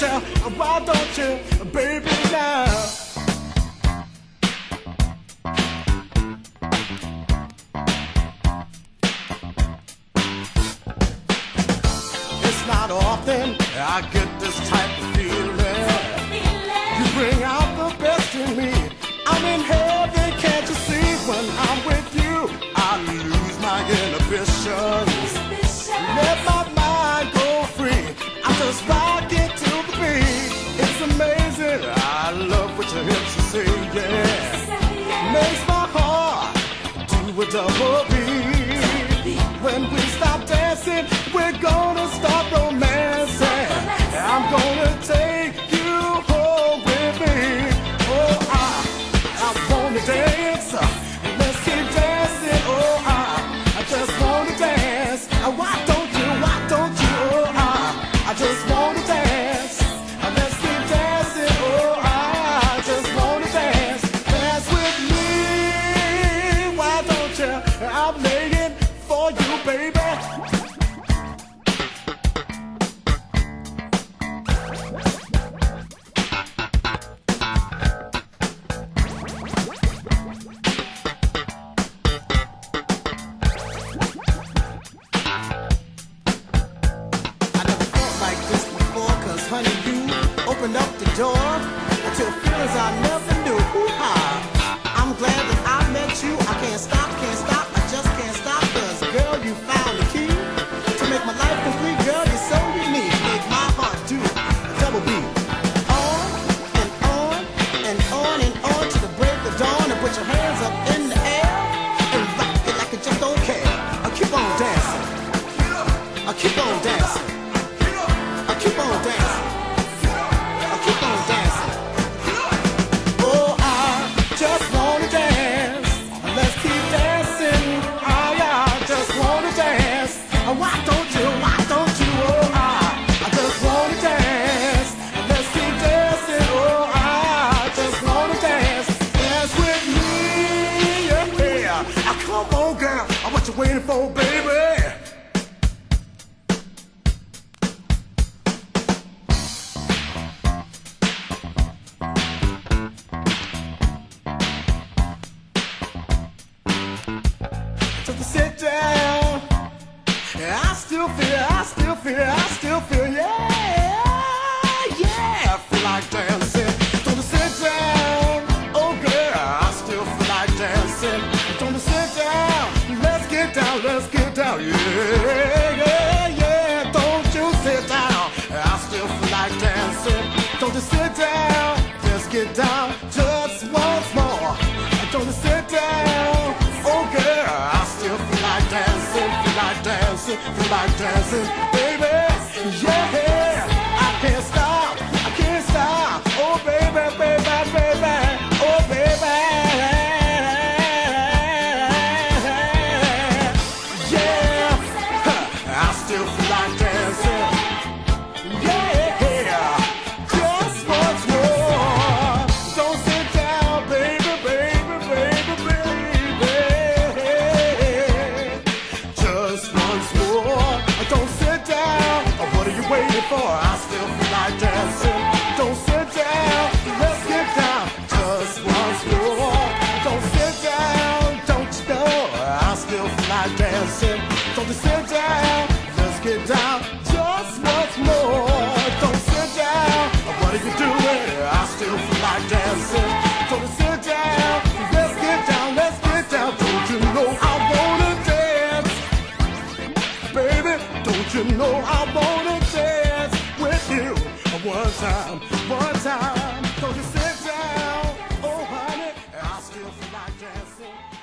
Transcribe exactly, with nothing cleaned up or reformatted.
you, why don't you, baby, now? It's not often I get this type of feeling. You bring out the best in me. I'm in heaven, can't you see? When I'm with you, I lose my inhibitions. Let my mind go free. I just rock it to the beat. It's amazing. I love what your hips are saying, yeah. Makes my heart do a double beat. When we stop dancing, we're gonna start romancing. I'm gonna take you home with me. Oh, I, I wanna dance. Let's keep dancing. Oh, I, I just wanna dance. Why don't you, why don't you? Oh, I, I just wanna dance. Let's keep dancing. Oh, I just wanna dance. Dance with me. Why don't you? I'm laying for you, baby. Honey, you opened up the door to feelings I never knew. Ooh-ha. I'm glad that I met you. I can't stop, can't stop, I just can't stop. Cause girl, you found the key to make my life complete. Girl, you're so unique. Make my heart do a double beat. On and on and on and on to the break of dawn. And put your hands up in the air and rock it like it just don't care. I keep on dancing. I keep on dancing. I keep on dancing. Why don't you, why don't you, oh, I, I just wanna dance. Let's keep dancing, oh, I just wanna dance. Dance with me, yeah, yeah. Ah, come on, girl, what you waiting for, baby? So to sit down, I still feel, I still feel, I still feel, yeah, yeah. I feel like dancing. Don't sit down, oh girl, I still feel like dancing. Don't sit down, let's get down, let's get down, yeah, yeah, yeah. Don't you sit down, I still feel like dancing. Don't sit down, let's get down just once more. Don't sit down, oh girl, I still feel like dancing, feel like dancing, feel like dancing, baby, yeah. I can't stop, I can't stop, oh baby, baby, baby, oh baby, yeah. I still feel like dancing, yeah. Just once more. Don't sit down, baby, baby, baby, baby. Just once more. Don't sit down. What are you waiting for? I still feel like dancing. Don't sit down. Let's get down. Just once more. Don't sit down. Don't you know? I still feel like dancing. Don't sit down. Let's get down. Just once more. Don't sit down. What are you doing? I still feel like dancing. Don't sit down. Let's get down. Let's get down. Don't you know I wanna dance, baby? Don't you know I wanna dance with you? One time, one time. Don't you sit down, oh honey? I still feel like dancing.